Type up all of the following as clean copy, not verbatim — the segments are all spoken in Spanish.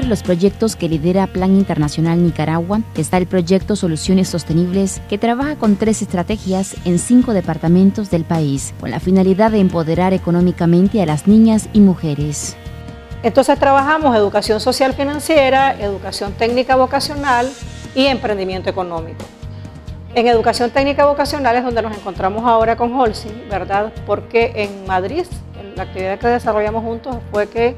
Entre los proyectos que lidera Plan Internacional Nicaragua está el proyecto Soluciones Sostenibles, que trabaja con 3 estrategias en 5 departamentos del país, con la finalidad de empoderar económicamente a las niñas y mujeres. Entonces trabajamos educación social financiera, educación técnica vocacional y emprendimiento económico. En educación técnica vocacional es donde nos encontramos ahora con Holcim, ¿verdad? Porque en Madrid, en la actividad que desarrollamos juntos fue que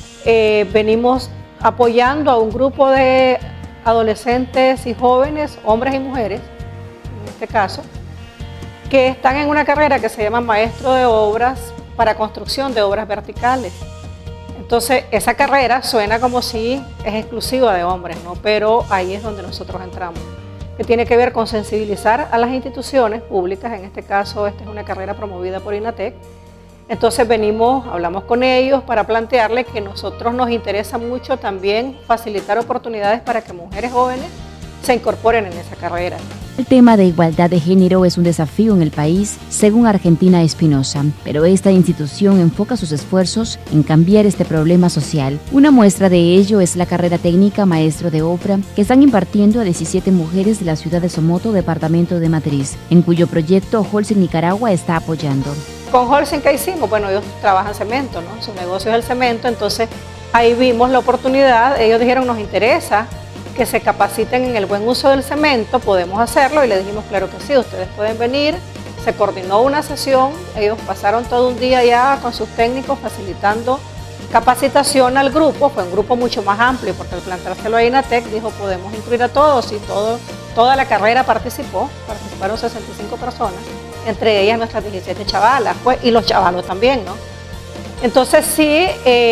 venimos apoyando a un grupo de adolescentes y jóvenes, hombres y mujeres, en este caso, que están en una carrera que se llama Maestro de Obras para construcción de obras verticales. Entonces, esa carrera suena como si es exclusiva de hombres, ¿no? Pero ahí es donde nosotros entramos, que tiene que ver con sensibilizar a las instituciones públicas. En este caso, esta es una carrera promovida por INATEC. Entonces hablamos con ellos para plantearles que a nosotros nos interesa mucho también facilitar oportunidades para que mujeres jóvenes se incorporen en esa carrera. El tema de igualdad de género es un desafío en el país, según Argentina Espinosa, pero esta institución enfoca sus esfuerzos en cambiar este problema social. Una muestra de ello es la carrera técnica Maestro de Obra que están impartiendo a 17 mujeres de la ciudad de Somoto, departamento de Madrid, en cuyo proyecto Holcim Nicaragua está apoyando. Con Holcim, ¿qué hicimos? Bueno, ellos trabajan cemento, ¿no? Su negocio es el cemento, entonces ahí vimos la oportunidad. Ellos dijeron, nos interesa que se capaciten en el buen uso del cemento, podemos hacerlo, y le dijimos, claro que sí, ustedes pueden venir. Se coordinó una sesión, ellos pasaron todo un día ya con sus técnicos facilitando capacitación al grupo. Fue un grupo mucho más amplio, porque al planteárselo a INATEC dijo, podemos incluir a todos, y toda la carrera participaron 65 personas, entre ellas nuestras 17 chavalas, pues, y los chavalos también, ¿no? Entonces sí,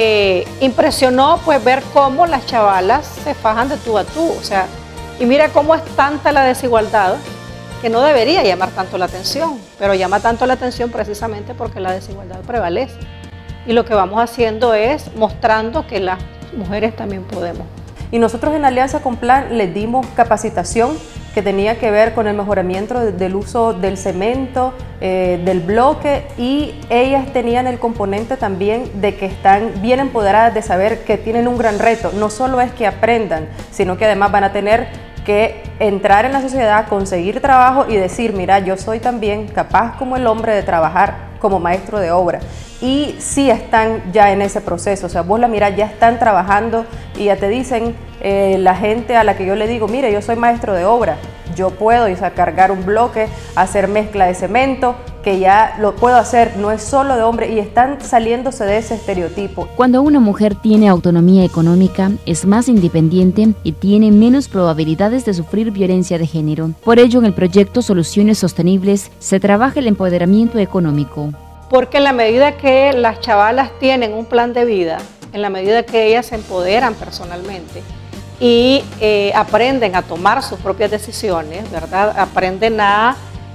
impresionó pues ver cómo las chavalas se fajan de tú a tú, o sea, y mira cómo es tanta la desigualdad que no debería llamar tanto la atención, pero llama tanto la atención precisamente porque la desigualdad prevalece. Y lo que vamos haciendo es mostrando que las mujeres también podemos. Y nosotros en alianza con Plan les dimos capacitación que tenía que ver con el mejoramiento del uso del cemento, del bloque, y ellas tenían el componente también de que están bien empoderadas de saber que tienen un gran reto. No solo es que aprendan, sino que además van a tener que entrar en la sociedad, conseguir trabajo y decir, mira, yo soy también capaz como el hombre de trabajar como maestro de obra. Y sí están ya en ese proceso, o sea, vos la mirás, ya están trabajando y ya te dicen, la gente a la que yo le digo, mire, yo soy maestro de obra, yo puedo cargar un bloque, hacer mezcla de cemento, que ya lo puedo hacer, no es solo de hombre, y están saliéndose de ese estereotipo. Cuando una mujer tiene autonomía económica, es más independiente y tiene menos probabilidades de sufrir violencia de género. Por ello, en el proyecto Soluciones Sostenibles se trabaja el empoderamiento económico. Porque en la medida que las chavalas tienen un plan de vida, en la medida que ellas se empoderan personalmente y aprenden a tomar sus propias decisiones, ¿verdad? Aprenden a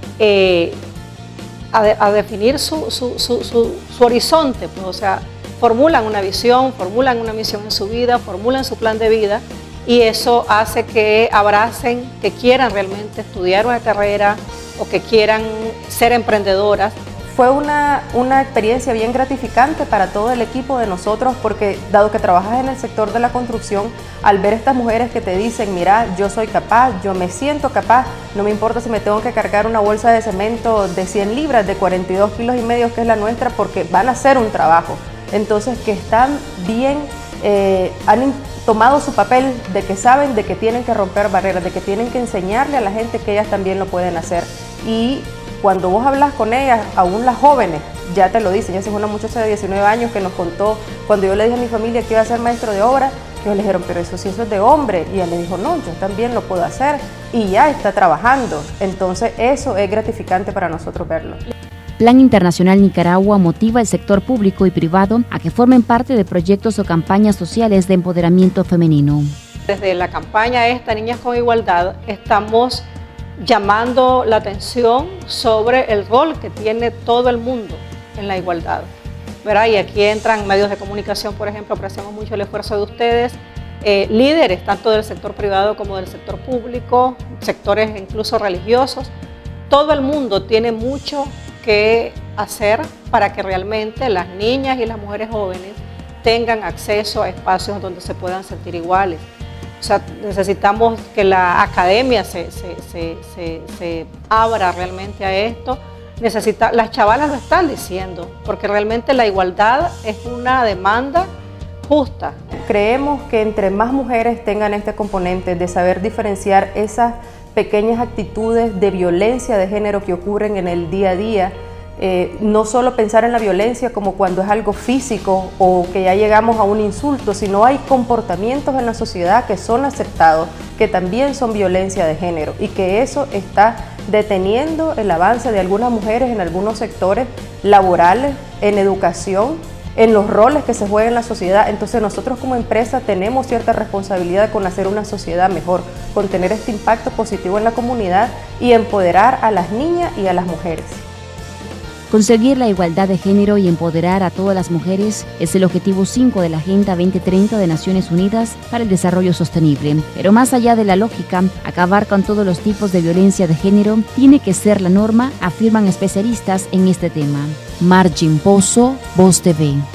definir su horizonte, pues, o sea, formulan una visión, formulan una misión en su vida, formulan su plan de vida, y eso hace que abracen, que quieran realmente estudiar una carrera o que quieran ser emprendedoras. Fue una experiencia bien gratificante para todo el equipo de nosotros, porque dado que trabajas en el sector de la construcción, al ver estas mujeres que te dicen, mira, yo soy capaz, yo me siento capaz, no me importa si me tengo que cargar una bolsa de cemento de 100 libras, de 42 kilos y medio, que es la nuestra, porque van a hacer un trabajo. Entonces, que están bien, han tomado su papel de que saben de que tienen que romper barreras, de que tienen que enseñarle a la gente que ellas también lo pueden hacer. Y cuando vos hablas con ellas, aún las jóvenes, ya te lo dicen. Ya es una muchacha de 19 años que nos contó, cuando yo le dije a mi familia que iba a ser maestro de obra, que ellos le dijeron, pero eso sí, eso es de hombre. Y ella le dijo, no, yo también lo puedo hacer, y ya está trabajando. Entonces eso es gratificante para nosotros verlo. Plan Internacional Nicaragua motiva al sector público y privado a que formen parte de proyectos o campañas sociales de empoderamiento femenino. Desde la campaña esta, Niñas con Igualdad, estamos llamando la atención sobre el rol que tiene todo el mundo en la igualdad, ¿verdad? Y aquí entran medios de comunicación, por ejemplo, apreciamos mucho el esfuerzo de ustedes, líderes tanto del sector privado como del sector público, sectores incluso religiosos. Todo el mundo tiene mucho que hacer para que realmente las niñas y las mujeres jóvenes tengan acceso a espacios donde se puedan sentir iguales. O sea, necesitamos que la academia se abra realmente a esto. Las chavalas lo están diciendo, porque realmente la igualdad es una demanda justa. Creemos que entre más mujeres tengan este componente de saber diferenciar esas pequeñas actitudes de violencia de género que ocurren en el día a día, no solo pensar en la violencia como cuando es algo físico o que ya llegamos a un insulto, sino hay comportamientos en la sociedad que son aceptados, que también son violencia de género, y que eso está deteniendo el avance de algunas mujeres en algunos sectores laborales, en educación, en los roles que se juegan en la sociedad. Entonces nosotros como empresa tenemos cierta responsabilidad con hacer una sociedad mejor, con tener este impacto positivo en la comunidad y empoderar a las niñas y a las mujeres. Conseguir la igualdad de género y empoderar a todas las mujeres es el objetivo 5 de la Agenda 2030 de Naciones Unidas para el Desarrollo Sostenible. Pero más allá de la lógica, acabar con todos los tipos de violencia de género tiene que ser la norma, afirman especialistas en este tema. Margin Pozo, Voz TV.